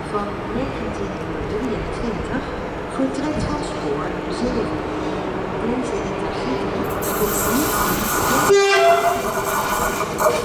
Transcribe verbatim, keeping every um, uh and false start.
van negentienhonderddrieëntwintig vertrekt van spoor zeven. Deze intercity komt nu aan.